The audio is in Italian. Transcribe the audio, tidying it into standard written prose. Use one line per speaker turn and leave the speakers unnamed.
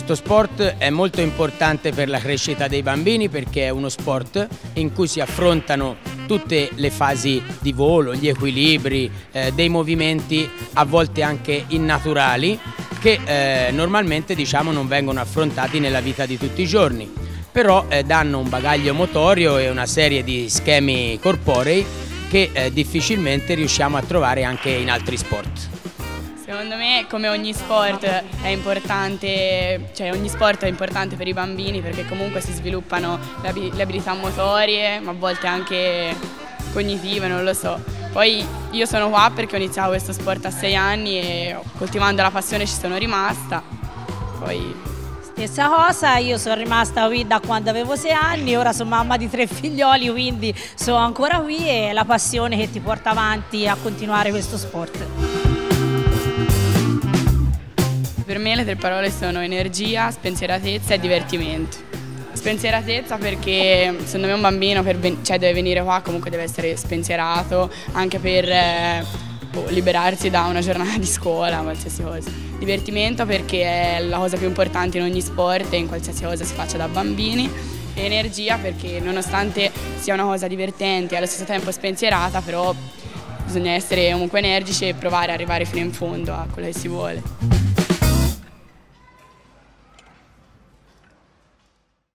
Questo sport è molto importante per la crescita dei bambini perché è uno sport in cui si affrontano tutte le fasi di volo, gli equilibri, dei movimenti a volte anche innaturali che normalmente non vengono affrontati nella vita di tutti i giorni, però danno un bagaglio motorio e una serie di schemi corporei che difficilmente riusciamo a trovare anche in altri sport.
Secondo me, come ogni sport è importante, ogni sport è importante per i bambini perché comunque si sviluppano le abilità motorie, ma a volte anche cognitive, non lo so. Poi io sono qua perché ho iniziato questo sport a 6 anni e coltivando la passione ci sono rimasta.
Stessa cosa, io sono rimasta qui da quando avevo 6 anni, ora sono mamma di 3 figlioli, quindi sono ancora qui e la passione che ti porta avanti a continuare questo sport.
Per me le 3 parole sono energia, spensieratezza e divertimento. Spensieratezza perché secondo me un bambino deve venire qua, comunque deve essere spensierato anche per liberarsi da una giornata di scuola, qualsiasi cosa. Divertimento perché è la cosa più importante in ogni sport e in qualsiasi cosa si faccia da bambini. E energia perché nonostante sia una cosa divertente e allo stesso tempo spensierata, però bisogna essere comunque energici e provare ad arrivare fino in fondo a quello che si vuole.